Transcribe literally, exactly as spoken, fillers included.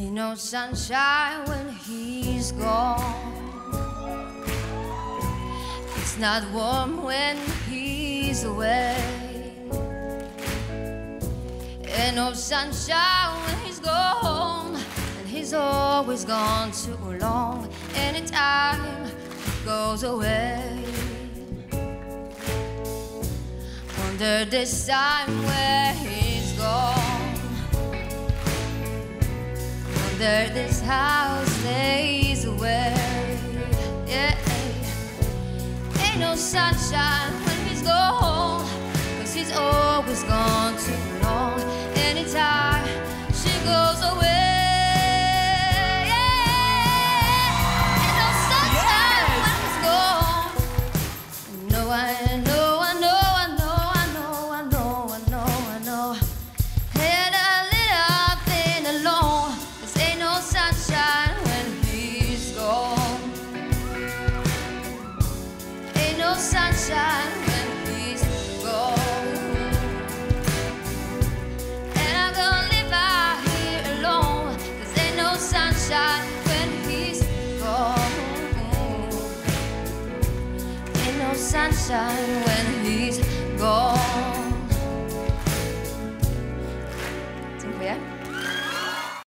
Ain't no sunshine when he's gone. It's not warm when he's away. Ain't no sunshine when he's gone, and he's always gone too long. Anytime he goes away, wonder this time where he's gone. Wonder this house stays away. Yeah. Ain't no sunshine when he's gone, 'cause he's always gone too long. Anytime she goes away, yeah. Ain't no sunshine yes. when he's gone. No, I know, I know, I know, I know, I know, I know, I know. Had a little thing alone. 'Cause ain't no sunshine when he's gone. Ain't no sunshine when he's gone. And I'm gonna live out here alone. 'Cause ain't no sunshine when he's gone. Ain't no sunshine when he's gone.